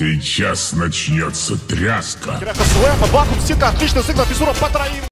Сейчас начнется тряска. Слэма, вакуум, стенка, отлично сыграл, Пизура по троим.